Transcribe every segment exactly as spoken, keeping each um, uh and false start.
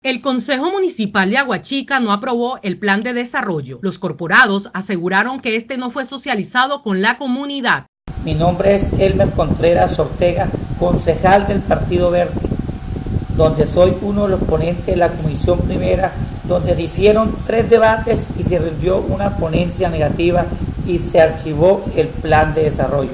El Consejo Municipal de Aguachica no aprobó el plan de desarrollo. Los corporados aseguraron que este no fue socializado con la comunidad. Mi nombre es Elmer Contreras Ortega, concejal del Partido Verde, donde soy uno de los ponentes de la Comisión Primera, donde se hicieron tres debates y se rindió una ponencia negativa y se archivó el plan de desarrollo.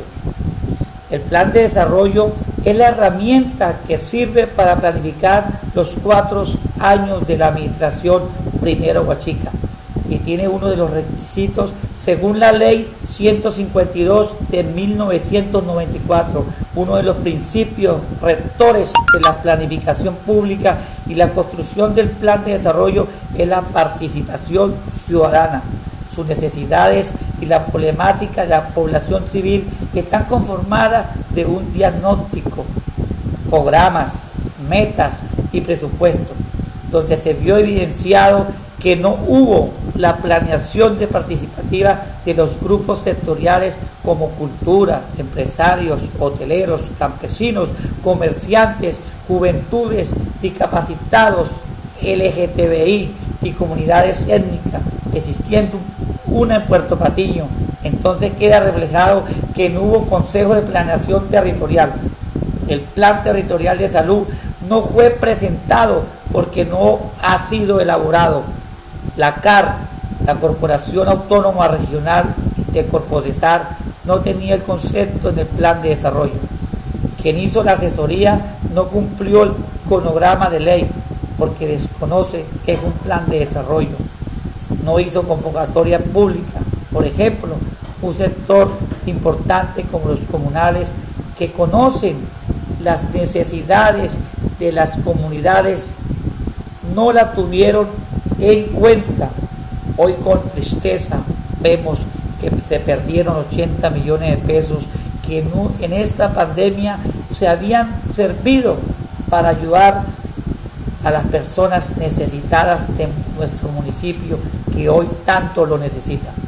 El plan de desarrollo es la herramienta que sirve para planificar los cuatro años de la administración Primero Aguachica y tiene uno de los requisitos según la ley ciento cincuenta y dos de mil novecientos noventa y cuatro, uno de los principios rectores de la planificación pública y la construcción del plan de desarrollo es la participación ciudadana. Sus necesidades y la problemática de la población civil están conformadas de un diagnóstico, programas, metas y presupuestos, donde se vio evidenciado que no hubo la planeación de participativa de los grupos sectoriales como cultura, empresarios, hoteleros, campesinos, comerciantes, juventudes, discapacitados, L G T B I y comunidades étnicas, existiendo una en Puerto Patiño. Entonces queda reflejado que no hubo consejo de planeación territorial. El plan territorial de salud no fue presentado porque no ha sido elaborado. La C A R, la Corporación Autónoma Regional de Corpodesar, no tenía el concepto en el plan de desarrollo. Quien hizo la asesoría no cumplió el cronograma de ley porque desconoce que es un plan de desarrollo. No hizo convocatoria pública. Por ejemplo, un sector importante como los comunales que conocen las necesidades de las comunidades no la tuvieron en cuenta. Hoy con tristeza vemos que se perdieron ochenta millones de pesos que en esta pandemia se habían servido para ayudar a las personas necesitadas de nuestro municipio que hoy tanto lo necesitan.